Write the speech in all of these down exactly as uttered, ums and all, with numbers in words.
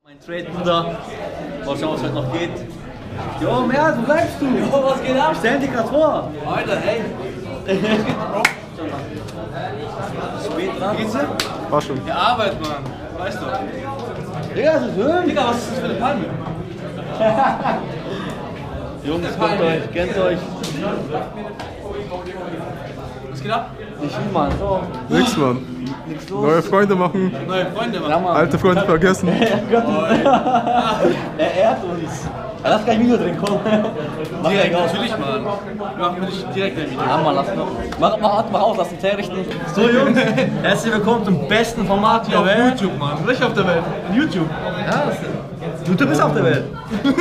Mein Trade, Bruder. Mal schauen, was heute noch geht. Jo, mehr, wo bleibst du? Jo, was geht ab? Stell dich grad vor. Alter, ey. Spät dran. Geht's dir? War schon. Die Arbeit, Mann. Weißt du. Digga, das ist schön. Digga, was ist das für eine Palme? Jungs, kennt euch, kennt euch. Was geht ab? Nicht viel, Mann. So. Nix, Mann. Nix los. Neue Freunde machen. Neue Freunde machen. Ja, Mann. Alte Freunde vergessen. Er ehrt uns. Ja, lass kein Video drin, komm. Mach direkt aus. Natürlich, Mann. Mach mich direkt ein Video. Ja, Mann, lass noch. Mach, mach, mach aus, lass uns herrichten. So, Jungs, herzlich willkommen zum besten Format hier auf YouTube, Mann. Welcher auf der Welt? In YouTube. Ja, das ist YouTube ist auf der Welt.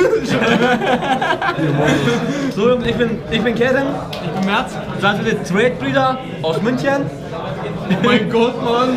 So, Jungs, ich bin, ich bin Kevin. Ich bin Merz. Wir sind die Trade-Brüder aus München. Oh mein Gott, Mann.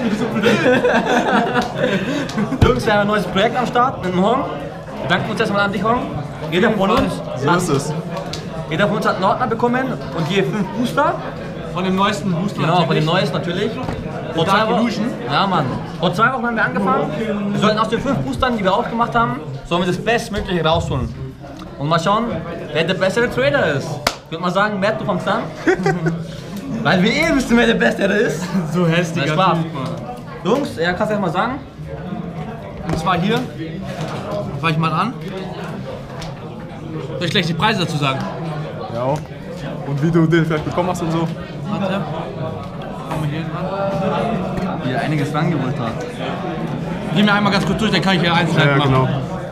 Jungs, wir haben ein neues Projekt am Start mit dem Hong. Wir danken uns erstmal an dich, Hong. Jeder von uns, so ist es. Jeder von uns hat einen Ordner bekommen und je fünf Booster. Von dem neuesten Booster. Genau, natürlich. Von dem neuesten natürlich. Vor zwei Wochen. Ja, Mann. Vor zwei Wochen haben wir angefangen. Wir sollten aus den fünf Boostern, die wir aufgemacht haben, sollen wir das Bestmögliche rausholen. Und mal schauen, wer der bessere Trader ist. Ich würde mal sagen, Matt, du kommst an. Weil wir eh wissen, wer der Bessere ist. So hässlich. Jungs, ja, kannst du erst mal sagen. Und zwar hier. Fange ich mal an. Soll ich gleich die Preise dazu sagen? Ja. Und wie du den vielleicht bekommen hast und so. Warte. Komm mal hier ran. Wie er einiges rangeholt hat. Geh mir einmal ganz kurz durch, dann kann ich hier einzeln ja, machen. Genau.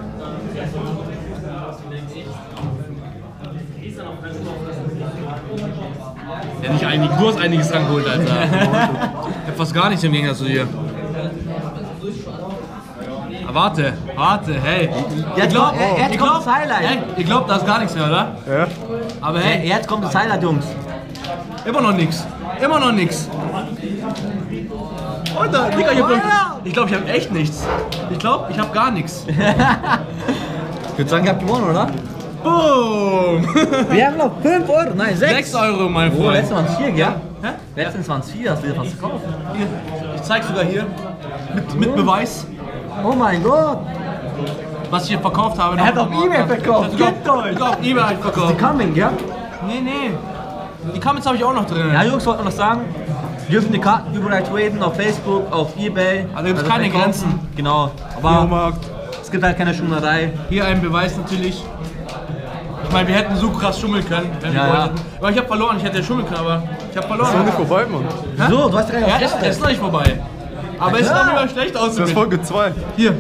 Ja, nicht einig, du hast einiges rangeholt, Alter. Ich hab fast gar nichts im Gegensatz zu dir. Warte, warte, hey. Ja, ich glaub, oh. Jetzt kommt das Highlight. Hey, ihr glaubt, da ist gar nichts mehr, oder? Ja. Aber hey, jetzt kommt das Highlight, Jungs. Immer noch nichts. Immer noch nichts. Alter, Digga, ich, ich glaube, ich habe echt nichts. Ich glaube, ich habe gar nichts. Ich würde sagen, ich habe gewonnen, oder? Boom! Wir haben noch fünf Euro, nein, sechs. sechs Euro, mein Freund. Oh, letztens waren es vier, gell? Hä? Letztens waren es vier, hast du dir fast gekauft. Hier, ich zeig's sogar hier. Mit, mit Beweis. Oh mein Gott! Was ich hier verkauft habe. Er hat auf eBay verkauft. Gebt euch! Ich auf eBay habe ich verkauft. Die Coming, ja? Nee, nee. Die Comments habe ich auch noch drin. Ja, Jungs, wollten noch sagen, wir dürfen die Karten überall traden, auf Facebook, auf eBay. Also gibt es keine Grenzen. Genau. Aber es gibt halt keine Schummerei. Hier ein Beweis natürlich. Ich meine, wir hätten so krass schummeln können, wenn ja, wir wollten. Ja. Aber ich habe verloren, ich hätte schummeln können, aber ich habe verloren. Das ist noch nicht vorbei, Mann. Hä? So, du hast ja es ist, ist noch nicht vorbei. Aber es sieht doch immer schlecht aus. Das ist Folge zwei. Hier.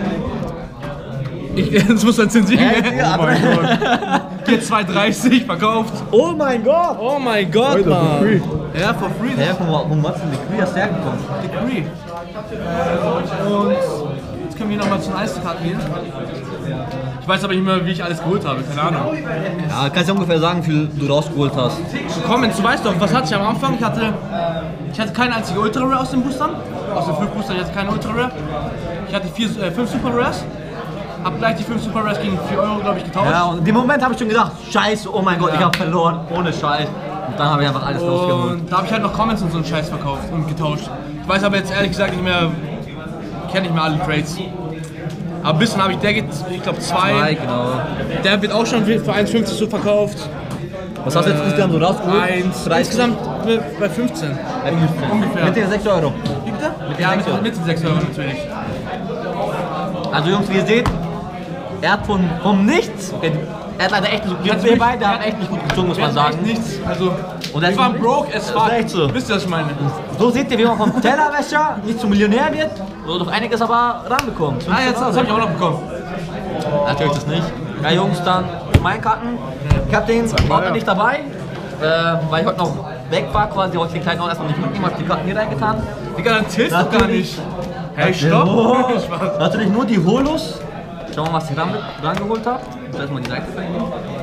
Ich, das muss man zensieren. Hey, oh mein Gott. Hier zwei dreißig verkauft. Oh mein Gott. Oh mein Gott, Alter, Mann. For free. Ja, for free. Ja, von wo hast du die Decree hast du hergekommen? Decree. Und jetzt können wir nochmal zu den Eiskarten gehen. Ich weiß aber nicht mehr, wie ich alles geholt habe. Keine Ahnung. Ja, kannst du ungefähr sagen, wie viel du rausgeholt hast? Komm, du weißt doch, was hatte ich am Anfang? Ich hatte, ich hatte keine einzige Ultra Rare aus den Boostern. Aus den fünf Boostern, ich hatte keine Ultra Rare. Ich hatte vier, äh, fünf Super Rares. Hab gleich die fünf Super Rares gegen vier Euro, glaube ich, getauscht. Ja, und in dem Moment habe ich schon gedacht, scheiße, oh mein Gott, ja. Ich habe verloren, ohne Scheiß. Und dann habe ich einfach alles rausgeholt. Und da habe ich halt noch Comments und so einen Scheiß verkauft und getauscht. Ich weiß aber jetzt ehrlich gesagt nicht mehr, ich kenne nicht mehr alle Trades. Aber ein bisschen habe ich, der geht, ich glaube, zwei. Zwei, genau. Der wird auch schon für eins Komma fünfzig so verkauft. Was hast du jetzt insgesamt so rausgeholt? eins, insgesamt bei fünfzehn. Bei fünfzehn. Ungefähr. Mit den sechs Euro. Wie bitte? Mit ja, mit, mit den sechs Euro natürlich. Also Jungs, wie ihr seht, er hat von, vom Nichts, okay, er hat leider echt nicht so gut gezogen, der hat echt nicht gut gezogen, muss man sagen. Nichts, also, und wir waren broke as fuck, so. Wisst ihr, was ich meine? So seht ihr, wie man vom Tellerwäscher nicht zum Millionär wird, oder doch einiges aber ranbekommt. Ah, jetzt, das habe ich auch noch bekommen. Natürlich das nicht. Ja Jungs, dann meine Karten. Ich habe den Ordner nicht dabei, äh, weil ich heute noch weg war, quasi heute den kleinen Ordner erstmal nicht mitnehmen, habe die Karten hier reingetan. Digga, dann zählst du gar nicht. Hey, stopp! Oh, natürlich nur die Holos. Schauen wir mal, was ich ran, rangeholt habe. Erstmal die Seite verlieren.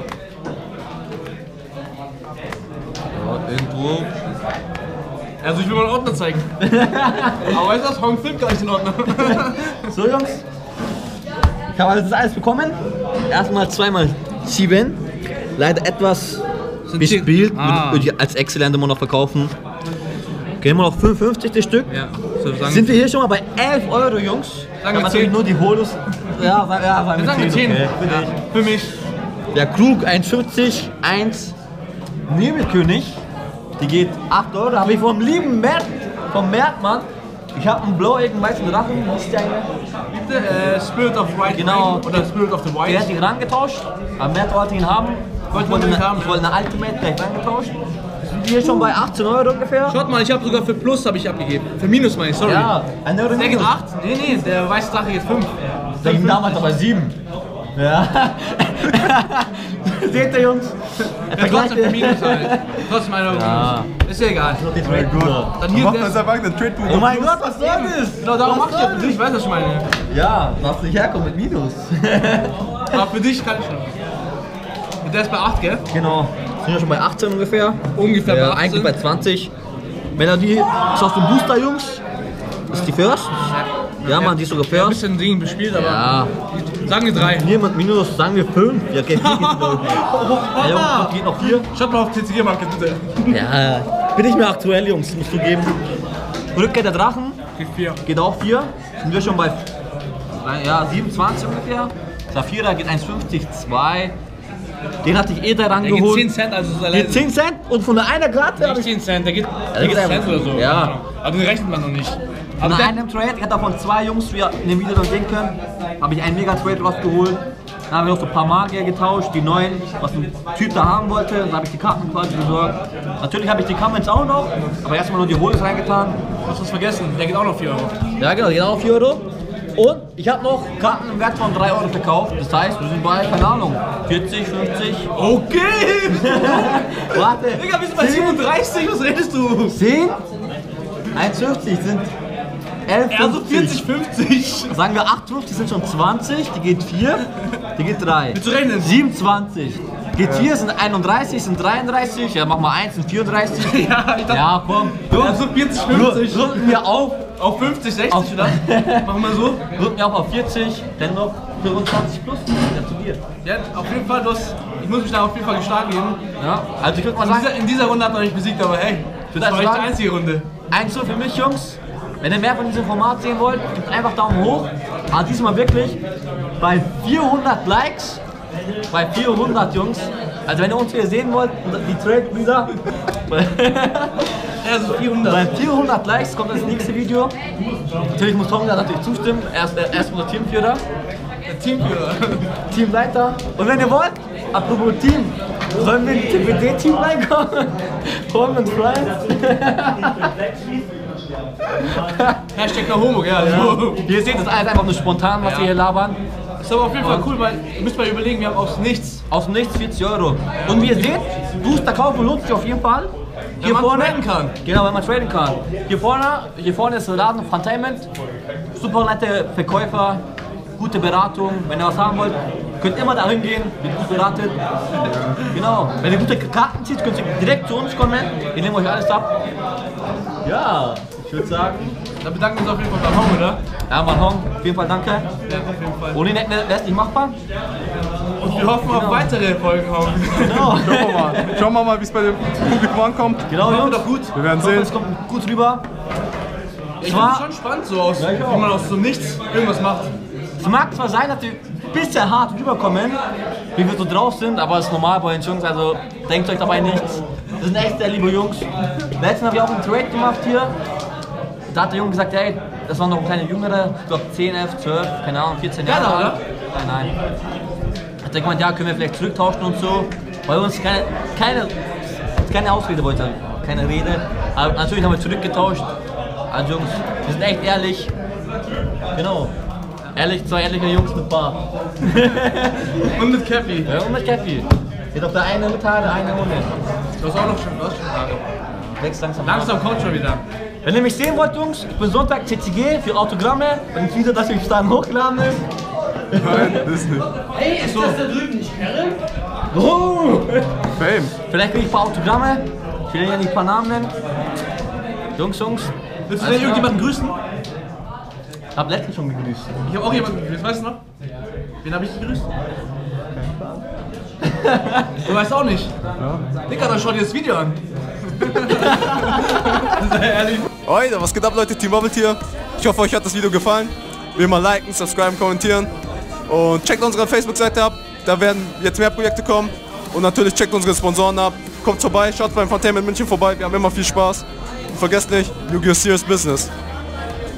Ja, irgendwo. Also ich will mal einen Ordner zeigen. Aber weißt du was? Hong filmt gar nicht den Ordner. So Jungs. Ich habe also das alles bekommen. Erstmal zweimal sieben. Leider etwas bespielt. Ah. Würde ich als Excel-Ende noch verkaufen. Gehen wir noch fünfundfünfzig das Stück. Ja. So, sagen Sind wir hier schon mal bei elf Euro, Jungs? Sagen wir natürlich zehn. nur die Holos. Ja, sag, ja sagen wir sagen wir zehn. Okay. Ja, für mich. Der Krug eins fünfzig, eins Nebelkönig. Die geht acht Euro. Habe ich vom lieben Mert, vom Mertmann. Ich habe einen blauäugigen weißen Drachen. Wie ist der eine? Bitte, äh, Spirit of White Genau. Dragon oder Spirit of the White. Der hat ihn rangetauscht. Aber Mert wollte ihn haben. Wollte Ich wollte ihn eine, haben, ich ja. wollte eine Ultimate gleich rangetauscht. Sind die hier schon bei achtzehn Euro ungefähr? Schaut mal, ich habe sogar für Plus habe ich abgegeben. Für Minus meine ich, sorry. Ja, ein Euro Der geht minus. acht? Nee, nee, der weiße Drache geht fünf. Der ging damals aber sieben. Ja. Seht ihr, Jungs? Ja, trotzdem für Minus halt. Trotzdem ein Euro Ja. Minus. Ist ja egal. Die Trade Gut. Dann hier Mach der- das einfach einen Trade Oh mein Gott, was soll das? Genau, darum Was mach ich ja soll für dich, weißt du, was ich meine. das? Ja, darfst nicht herkommen mit Minus. Aber für dich kann ich schon. Und der ist bei acht, gell? Genau. Sind ja schon bei achtzehn ungefähr. Ungefähr Ja, bei achtzehn. eigentlich bei zwanzig. Melodie ist aus dem Booster, Jungs. Ist die First? Ja, Mann, die ist sogar Ein First. bisschen Ding bespielt, aber Ja. sagen wir drei. Niemand Minus, sagen wir fünf. Ja, okay, vier geht noch. Ja, Jungs, geht noch vier. Schaut mal auf T C G-Market bitte. Ja, bin ich mir aktuell, Jungs, musst du geben. Rückkehr der Drachen. Geht vier. Geht auch vier. Sind wir schon bei ja, siebenundzwanzig ungefähr. Saphira geht eins fünfzig, zwei. Den hatte ich eh da Der geht rangeholt. zehn Cent, also ist Geht allein. zehn Cent und von der einer Karte habe Nicht ich zehn Cent, der geht der geht sechs einfach- Cent oder so. ja. Aber den rechnet man noch nicht. von Aber der, einem Trade, ich hatte davon zwei Jungs, wie ihr in dem Video dann sehen könnt, habe ich einen Mega-Trade rausgeholt. Dann haben wir noch so ein paar Magier getauscht, die neuen, was ein Typ da haben wollte. Dann habe ich die Karten quasi besorgt. Natürlich habe ich die Comments auch noch, aber erstmal nur die Holes reingetan. hast du was vergessen, der geht auch noch vier Euro. Ja genau, die gehen auch vier Euro. Und ich habe noch Karten im Wert von drei Euro verkauft. Das heißt, wir sind bei, keine Ahnung, vierzig, fünfzig. Okay! Warte. Digga, wir sind bei siebenunddreißig, was redest du? zehn? eins fünfzig sind elf, Ja, so vierzig, fünfzig. Sagen wir acht fünfzig sind schon zwanzig, die geht vier, die geht drei. Willst du rechnen? siebenundzwanzig. Geht vier, sind einunddreißig, sind dreiunddreißig, ja mach mal eins, sind vierunddreißig. Ja, ich dachte, Ja, komm. ja, so vierzig, fünfzig. Drücken wir auf, Auf fünfzig, sechzig Auf- oder? Machen wir so. drücken wir auf auf vierzig, dann noch fünfundzwanzig plus. Ja, zu dir. Ja, auf jeden Fall, du hast, ich muss mich da auf jeden Fall geschlagen geben. Ja, also ich würde mal In sagen, dieser, in dieser Runde hat er mich besiegt, aber hey, das also war nicht die sagen- einzige Runde. eins zu für mich, Jungs. Wenn ihr mehr von diesem Format sehen wollt, gebt einfach Daumen hoch. Aber diesmal wirklich bei vierhundert Likes, bei vierhundert Jungs. Also wenn ihr uns hier sehen wollt, und die Trade-Brüder, Ja, so vierhundert. bei vierhundert Likes kommt das nächste Video. Natürlich muss Tom da natürlich zustimmen. Er ist, er ist unser Teamführer, Der Teamführer. Teamleiter. Und wenn ihr wollt, apropos Team, sollen wir in T P D-Team reinkommen? Holen wir uns Fries. Hashtag no homo, ja. Also. Ihr seht, das ist alles einfach nur spontan, was Ja. wir hier labern. Ist aber auf jeden Fall cool, weil ihr müsst mal überlegen, wir haben aus nichts. Aus dem Nichts vierzig Euro. Und wie ihr seht, Booster kaufen lohnt sich auf jeden Fall. Hier man vorne traden kann. Genau, wenn man traden kann. Hier vorne, hier vorne ist der Laden of Funtainment. Super nette Verkäufer, gute Beratung. Wenn ihr was haben wollt, könnt immer da hingehen, wird gut beratet. Genau. Wenn ihr gute Karten zieht, könnt ihr direkt zu uns kommen. Wir nehmen euch alles ab. Ja, ich würde sagen. Da bedanken wir uns auf jeden Fall beim Hong, oder? Ja, Mann, Hong, auf jeden Fall danke. Ja, auf jeden Fall. Ohne ihn wäre es nicht machbar. Und wir hoffen auf weitere Folgen, Hong. Genau. Schauen wir mal. Schauen wir mal, wie es bei dem Publikum ankommt. Genau, Machen wir Jungs. doch gut. Wir werden Ich hoffe, sehen. es kommt gut rüber. Ich war- finde es schon spannend so aus, Ja, ich auch. wie man aus so nichts irgendwas macht. Es mag zwar sein, dass wir ein bisschen hart rüberkommen, wie wir so drauf sind, aber es ist normal bei den Jungs, also denkt euch dabei nichts. Das sind echt sehr liebe Jungs. Letztens habe ich auch einen Trade gemacht hier. Da hat der Junge gesagt, ey, das waren noch ein kleiner Jüngere, ich glaube zehn, elf, zwölf, keine Ahnung, vierzehn Jahre Ja, alt. oder? Nein, nein. Hat er gemeint, ja, können wir vielleicht zurücktauschen und so. Bei uns keine, keine, keine Ausrede wollte ich sagen, keine Rede. Aber natürlich haben wir zurückgetauscht. Also Jungs, wir sind echt ehrlich. Genau. Ehrlich, zwei ehrliche Jungs mit Bar. Und mit Cappy. Ja, und mit Käppi. Geht auf der eine mit Haare, der eine ohne. Du hast auch noch schon, du hast schon Haare. Wächst langsam. Langsam kommt schon wieder. Wenn ihr mich sehen wollt, Jungs, ich bin Sonntag C C G für Autogramme. Und ein Video, das ich dann hochladen will. Nein, das ist nicht. Hey, ist das da drüben nicht Herren? Oh. Fame. Vielleicht kriege ich ein paar Autogramme. Ich will ja nicht ein paar Namen nennen. Jungs, Jungs. Willst du denn irgendjemanden grüßen? Ich hab letztens schon gegrüßt. Ich habe auch jemanden gegrüßt, weißt du noch? Wen habe ich gegrüßt? Du weißt auch nicht. Ja. Dicker, dann schau dir das Video an. Sei ehrlich. Alter, was geht ab, Leute? Team Bubble hier. Ich hoffe, euch hat das Video gefallen. Wie immer liken, subscriben, kommentieren. Und checkt unsere Facebook-Seite ab. Da werden jetzt mehr Projekte kommen. Und natürlich checkt unsere Sponsoren ab. Kommt vorbei, schaut beim Funtainment München vorbei. Wir haben immer viel Spaß. Und vergesst nicht, Yu-Gi-Oh! Serious Business.